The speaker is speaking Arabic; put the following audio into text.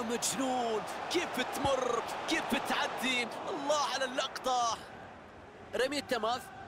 مجنون، كيف تمر، كيف تعدي، الله على اللقطة. رمي التماس